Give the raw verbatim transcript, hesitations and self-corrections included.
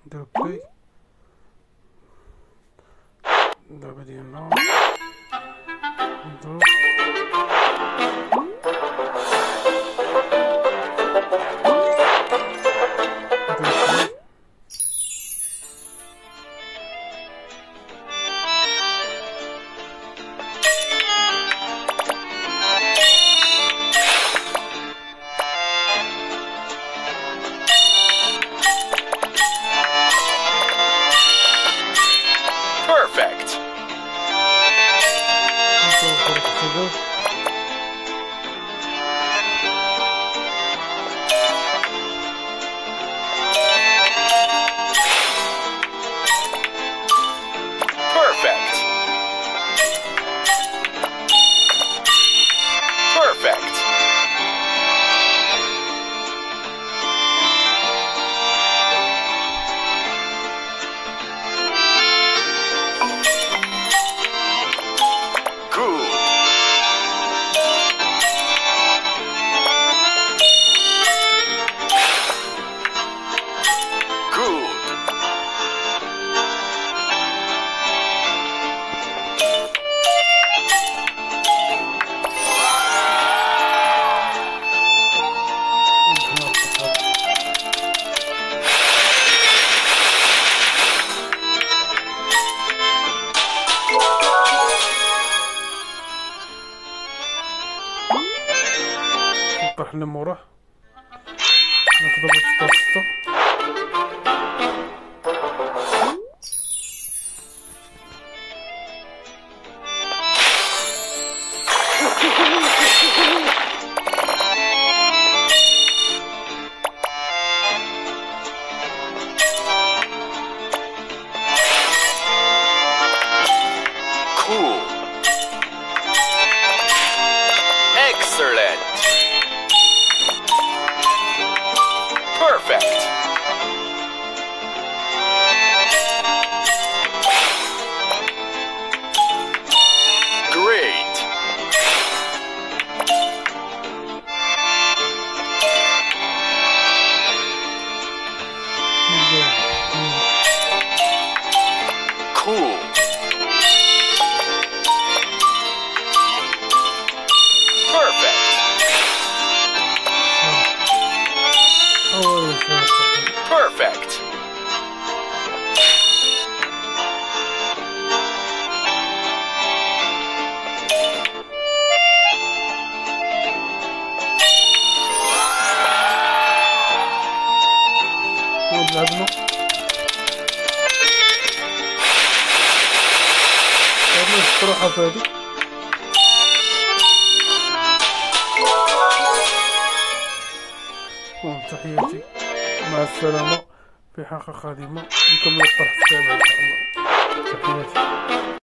نديرو بلاي. اللعبة ديالنا نضرب Perfect. Perfect. Perfect. Good. Good. نطيح لموراه ناخدو بسطة بسطة. Cool. Excellent. Perfect. Great. Cool. Perfect. Perfect. ولعبنا لعبنا الصراحة في هادي. تحياتي، مع السلامة، في حلقة قادمة نكمل الطرح السابع إن شاء الله. تحياتي.